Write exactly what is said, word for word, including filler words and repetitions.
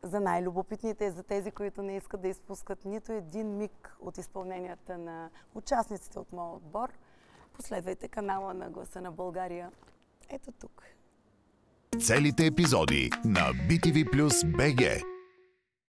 за най-любопитните, за тези, които не искат да изпускат нито един миг от изпълненията на участниците от моя отбор, последвайте канала на Гласа на България. Ето тук. Целите епизоди на би ти ви плюс би джи.